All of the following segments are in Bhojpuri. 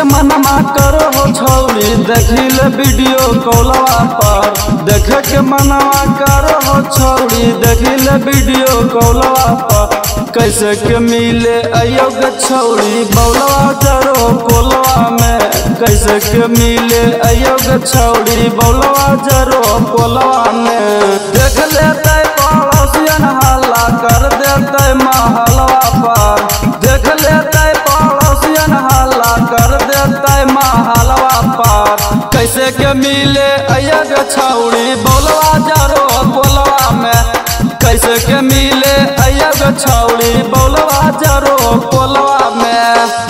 मनमा करो हो छौरी देखिले वीडियो कॉलवा पर। देखे के मनवा करो हो छौरी देखिले वीडियो कॉलवा पर। कैसे के मिले अयोग छौरी बौलवा जरो कोलवा में। कैसे के मिले अयोग छौरी बौलवा जरो कोलवा में। देख लेते पड़ोसियन हल्ला कर देते महलवा पर। देख लेते पड़ोसियन हल्ला कर देते महलवा पर। कैसे के मिले अयोग छौरी बौलवा जरो कोलवा में। कैसे के मिले अयोग छौरी बौलवा जरो कोलवा में।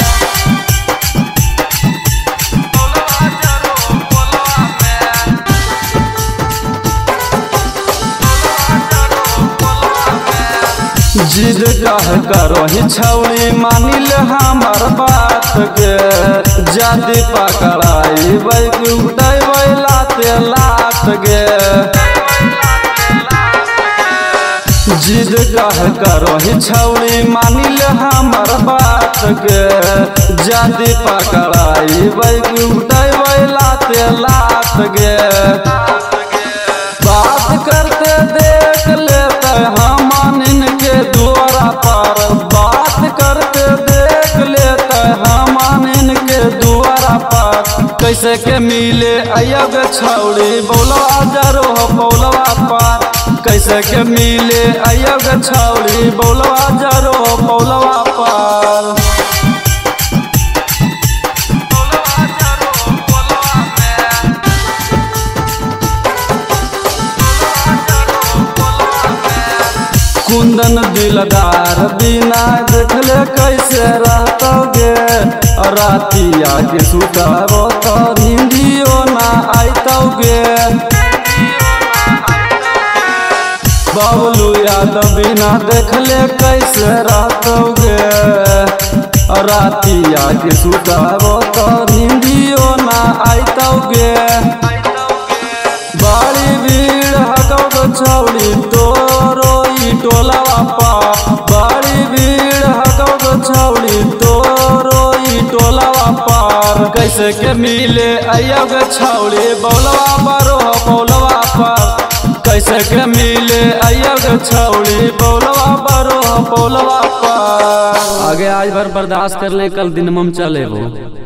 जिद कह करो ही छौरी मानिल हमार बात के। जाति पकड़ाई उठे लाते लात गे। जिद कह करो ही छौरी मानिल हमार बात के। जाति पकड़ाई उठे लाते लात गे। बात करते देख लेते हम इनके द्वारा पर। बात करते देख लेते हम इनके द्वारा पर। कैसे के मिले अयोग छौरी बौलवा जरो बौलवा पर। कैसे के मिले अयोग छौरी बौलवा जरो बौलवा पर। कुंदन दिलदार बिना देखले कैसे रहतोगे। रातिया के सुतबो तो नींदियो ना आइतोगे। बबलू यादव बिना देखले कैसे रहतोगे। रातिया के सुतबो तो नींदियो ना आइतोगे। बड़ी भीड़ हकौ छौरी तोरो टोलवा पर। बड़ी भीड़ हकौ छौरी तोरो टोलवा पर। कैसे के मिले अयोग छौरी बौलवा बरो बौलवा पर। कैसे के मिले अयोग छौरी बौलवा बरो बौलवा पर। आगे आज भर बर्दाश्त कर ले, कल दिन में चले वो।